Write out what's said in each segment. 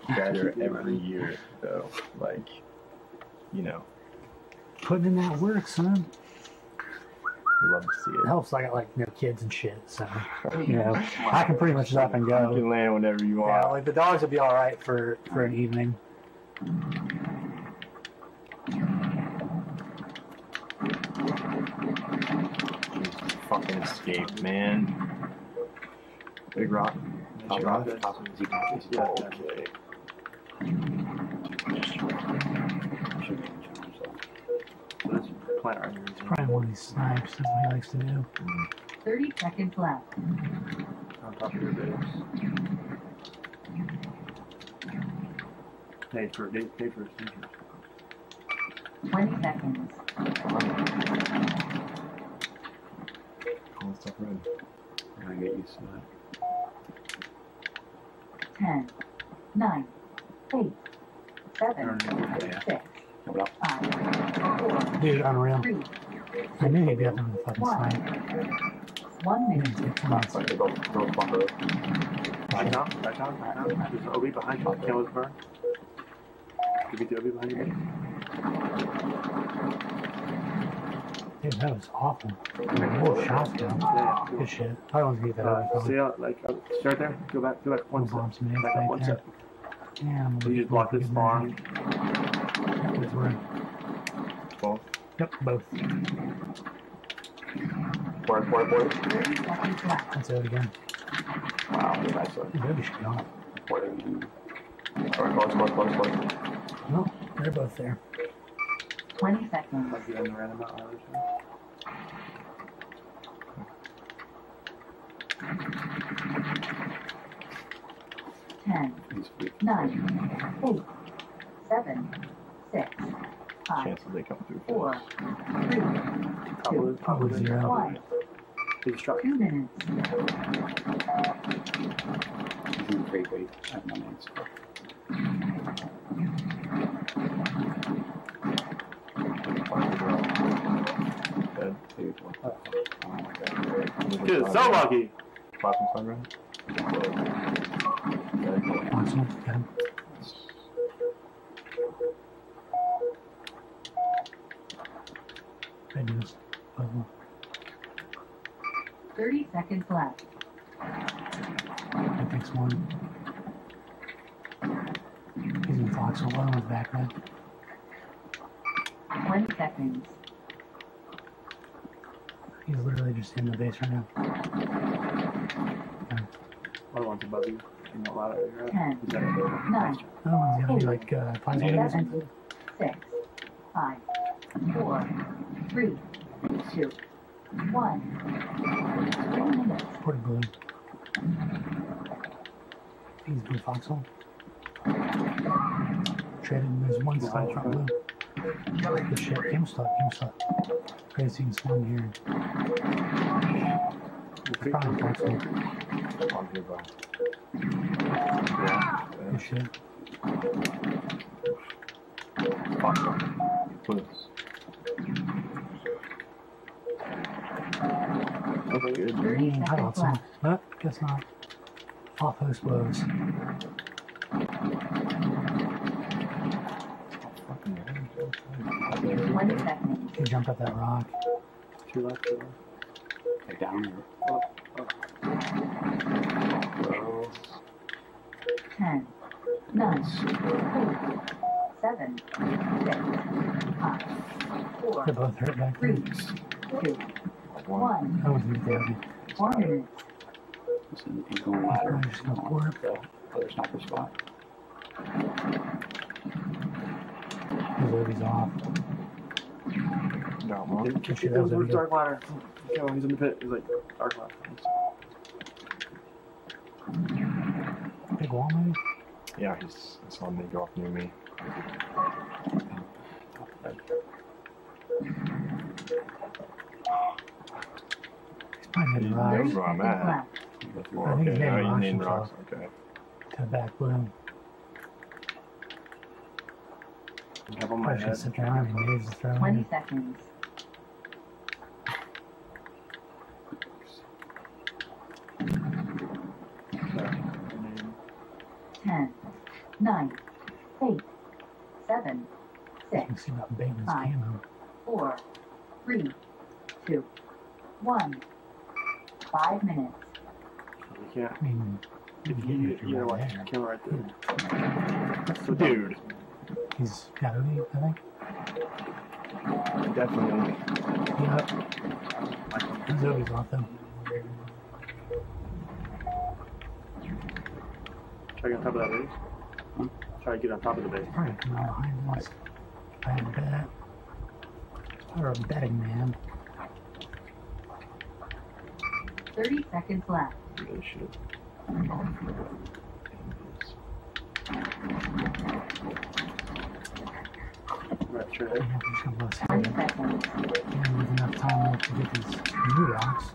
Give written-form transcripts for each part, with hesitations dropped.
better every year, though. Like, you know. Putting in that work, son. We love to see it. It helps. I got like kids and shit, so you know I can pretty much up and go. You can land whenever you want. Yeah, like the dogs will be all right for an evening. Jesus, fucking escape, man. Big rock. Top rock. Yeah, okay. It's probably one of these snipes. That's what he likes to do. 30 seconds left. On top of your base. Paid for his injuries. 20 seconds. All stuff red. I'm gonna get used to that. 10, 9, 8, 7, 6, 5, 4, Dude, unreal. 3, I knew he'd be up in the fucking snipe. 1 minute. Come on. They both bumper. Back down. There's an OB behind you. Camel's burn. You beat the OB behind you. Dude, that was awful. Oh, shots, though. Yeah. Good shit. I don't want to get that over. See how, like, start there. Go back one step. Back up one step. Damn. So you just block this farm. Both. Yep, both. Forward. 30 seconds left. Let's do it again. Wow, nice one. Dude, that'd be shit off. Alright, close. No, they're both there. 20 seconds. Like you in the random out hours. 10, 9, 8, 7, 6, 5, Chances they come through 4, first. 3, 2, Probably 0. 1. Big struck. 2 minutes. Great weight. I have no names. Dead. Dude, so lucky. Flashing sunrise. Awesome. Good. Good news. 30 seconds left. That takes one. He's in Fox alone with back red. 20 seconds. He's literally just in the base right now. Other one's above you. You're not allowed out here. 10, 9, Another one's gonna be like 5 seconds or 7, something. 6, 5, 4, 3, 2, 1. 1 minute. Pretty blue. He's blue foxhole. Traded, there's one side front blue. Good shit. Game stuck. Crazy and spawn here. Probably foxhole. On here, bro. Good shit. Fuck. Blues. Okay, good. 30 I seconds thought so. left. But guess not. Off host blows. Fucking 20 seconds. He jumped up that rock. 2 left. Take down here. 10, 9, 8, 7, 6, 5, 4, They're both hurt back 3, there. 2, 1. That was me there. 1 minute. Listen, he's going ladder. I'm just gonna pour it. The other sniper spot. His Obi's off. Got one. Good shit, that was Where's good. Dark Ladder? Oh, he's in the pit. He's like, Dark Ladder. Big wall maybe? Yeah, I saw him go off near me. He's probably hitting rocks. That's where I'm at. I think he's Okay, hitting now you rocks named himself. rocks. Okay. To the back blue. Have on my Probably should head. sit down and waves and throw 20 in. seconds. Sorry. 10, 9, 8, 7, You 6, can see about Bateman's Fine. camo. 4, 3, 2, 1. 5 minutes. You can't. I mean, If you you can know right what? there. Camera right there. So, dude. He's got a lead, I think. Definitely. Yep. His Obi's off though. Try to get on top of that base. Try to get on top of the base. Alright, come out behind us. I bet. Or a betting man. 30 seconds left. Really should. Right, sure. I am just gonna bust 20 him. seconds. And with enough time left to get these new rocks.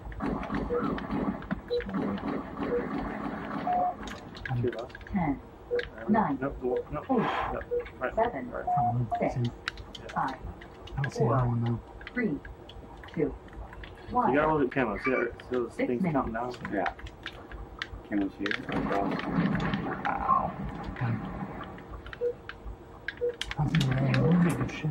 Two left. 10, 9, Nope, nope, nope. 8, Nope. Right. 7, Right. Probably. 6, See, 5, I don't see that one though. 3, 2, You 1. gotta look at camo. See those 6 things minutes. counting down? Yeah. Cameras here. Across. Ow. Okay. I'm feeling a little bit of shit.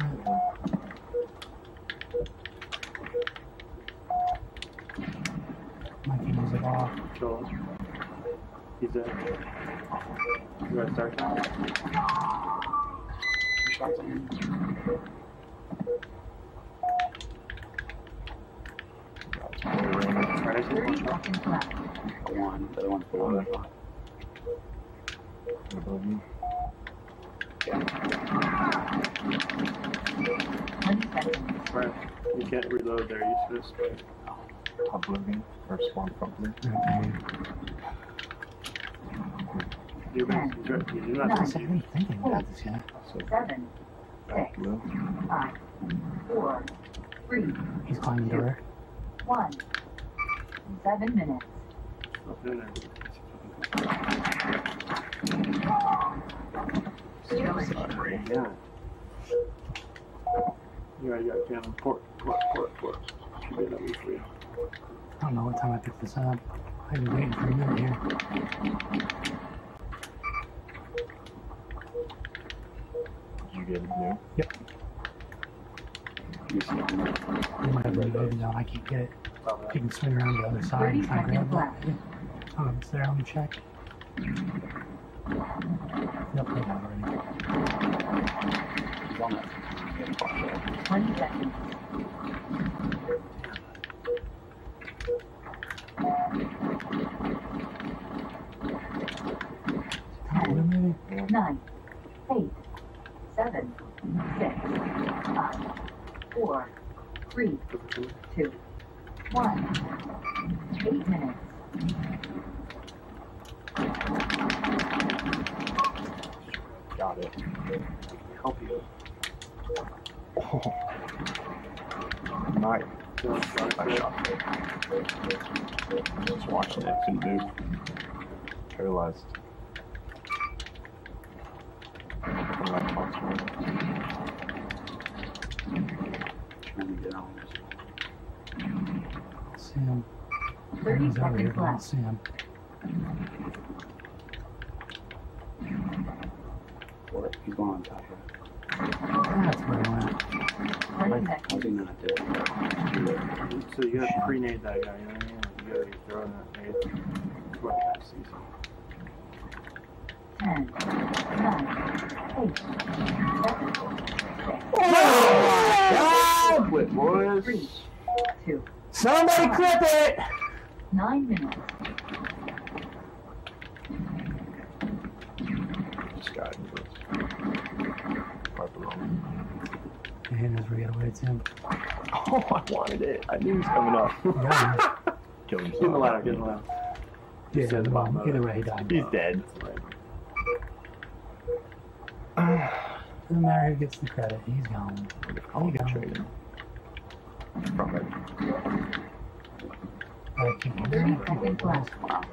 My cameras are off. Kill him. He's dead. You gotta start now? Shots on him. Right, I see 30 one shot. seconds left. One. The other one's below. Above you. 20 seconds. Right. You can't reload there. You just missed. Top living. Or spawn front living. Okay. You do not I see. wasn't even thinking about this yet. So 7, 6, blue. 5, 4, 3, He's climbing the door. 1. 7 minutes. Up in there. Yeah. You already got camo. Port. Should be enough for you. I don't know what time I picked this up. I've been waiting for a minute here. Did you get it new? You see him. We might have a baby down. I can't get it. You can swing around the other side 30 and try and grab seconds it. Oh, it's there. Let me check. Yep, I got it already. He's on that. 20 seconds. Probably maybe. 9, 8, 7, 6, 5, 4, 3, 2, 1. 8 minutes. Got it. Help you. Oh. Nice. Just Nice shot. Just watching it. Couldn't move. Paralyzed. Alright, possible. Trying to get on this. See him. 30 He's over here, seconds but I don't left. see him. Or he's going on top of it. That's where I went. 20 How's he seconds. not dead? So you gotta pre-nade that guy, you know what I mean? You gotta be throwing that nade. What that season. 10, 9, 8, 7, 6, Quit, boys. 3, 2, Somebody clip it! 9 minutes. This guy was right below me. And as we get away, it's him. Oh, I wanted it. I knew he was coming up. Yeah, Kill himself. Get in the ladder, get in the ladder. yeah, He's at the bottom of it. either way, he died. He's dead. Doesn't matter who gets the credit. He's gone. Concentrating. From it. I can't 30 seconds left.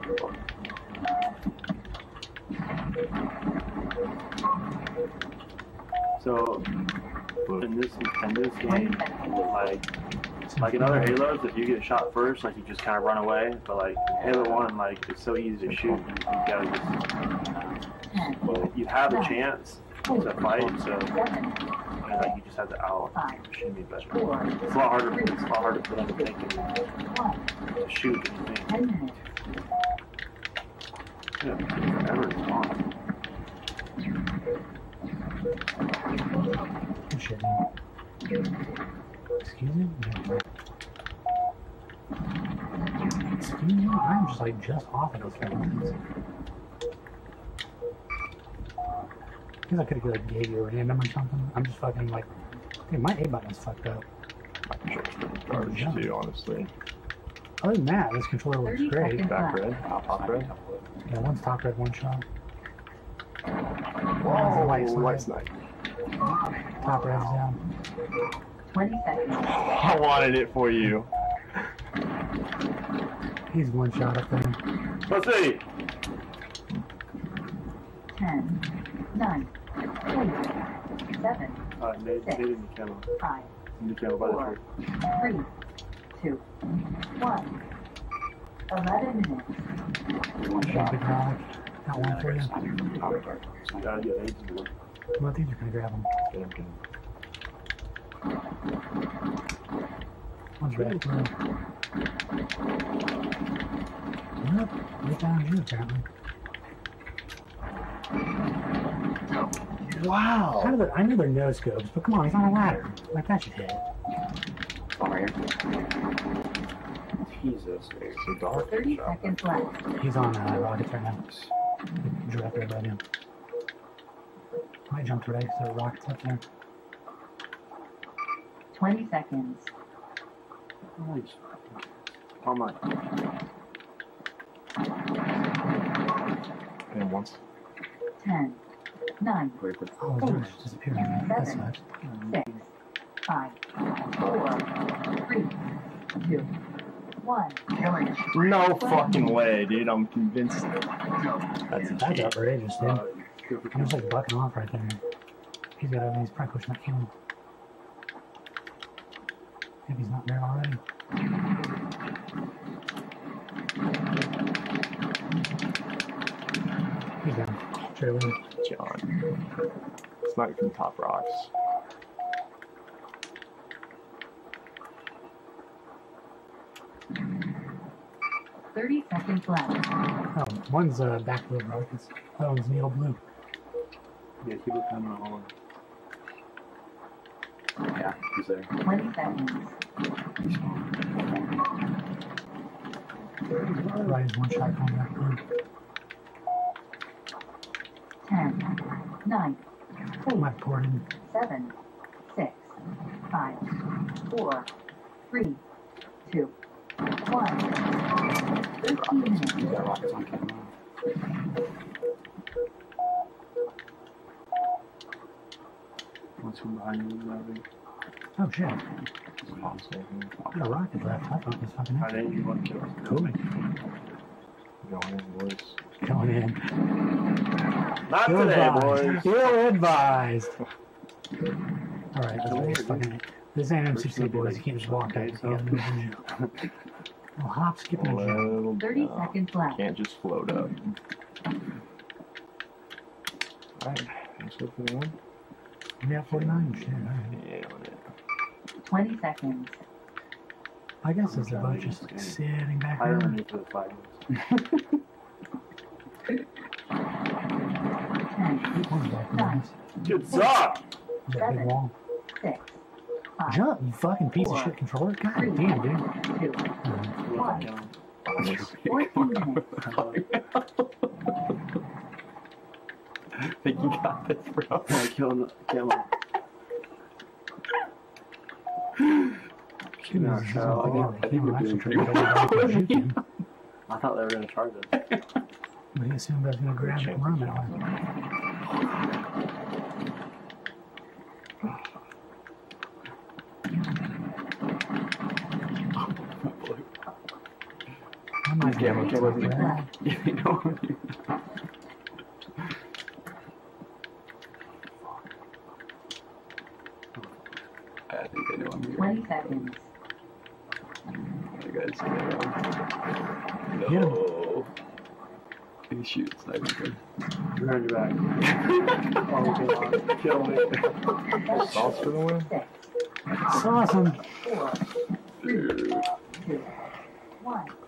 So in this 20 game, seconds. like in other Halos, if you get shot first, like you just kind of run away. But like in Halo 1, like it's so easy to shoot. You gotta just But you have a chance to fight, so 7, like, you just have to out 5, shimmy better. 4, It's a lot harder. It's a lot harder for them to think and 1, to shoot than you think. 10 minutes. Yeah, forever is long. Good shit, man. Excuse me? Yeah. Excuse me? I'm just like just off of those things. Because I could have like gave you a random or something. I'm just fucking like, dude, my A button is fucked up. My controller's pretty garbage too, honestly. Other than that, this controller looks 30 great. seconds Back left. red, top red. Yeah, one's top red, one shot. Whoa, White snipe. white snipe. Top red's down. 20 seconds. I wanted it for you. He's one shot up there. Let's see. 10, 9, 8, 7, They didn't camera. 5, In the camera by the 4, tree. 3, 2, 1. 11 minutes. One Big shot. rock. Got one for you. Yeah, they didn't do it. Well, I think you're gonna grab him. Get him, get him. One's red. Blue. Yep, they found you apparently. Wow. How do they, I know they're no scopes, but come on, he's on a ladder. Like that should hit. Fire. Jesus. It's so dark. 30 seconds left. He's on rockets right now. Directly above him. Might jump today, so rockets up there. 20 seconds. Nice. How much? And once. 10, 9, Wait for Oh, his door's disappearing. That sucks. 6, 5, 4, 3, 2, 1. Killing. No fucking way, dude. I'm convinced. That's a That's cheat. outrageous, dude. I'm just like bucking off right there. He's probably pushing that camera. If he's not there already. He's down. Straight away. John. It's not from top rocks. – 30 seconds left. Oh, one's back blue rockets. That one's needle blue. Yeah, keep it coming on. Yeah, he's there. 20 seconds. Right is one shot going back blue. 10, 9, Oh, my ported. 7, 6, 5, 4, 3, 2, 1. 13 minutes. He's got rockets on camera. What's from behind you, Larry? Oh shit. He's a bomb. I got a rocket left. I thought it was fucking I empty. think you want to kill us. Cool. Going in, boys. Going in. Not Ill today, advised. boys. Ill advised. Alright, let's fucking. This ain't M60, boys. You can't just walk out. You gotta move in. Oh, hop, skip, and a jump. Little 30 down. seconds left. Can't just float up. Alright, thanks for the one. We got 49. Shit, alright. Yeah, on it. 20 seconds. I guess it's a bunch just sitting back I don't there. need for the fight. 10, One's back there. Good job! There's that big wall. 6, 5, Jump, you fucking piece of shit controller. God damn, dude. 2, 1. 14 minutes. I think you got this, bro. I killed the camera. Shooting Yeah, is sure. I think we're actually trying to go shoot him. I thought they were going to charge us. But he assumed I was going to grab it and run that way. I might get Camera, it. camera. You know, I think I know I'm here. 20 seconds. You guys Hit him. no. He shoots, not even good. Behind your back. Oh, come on. Kill me. Sauce for the win? It's awesome. 4, 3, 2, 1.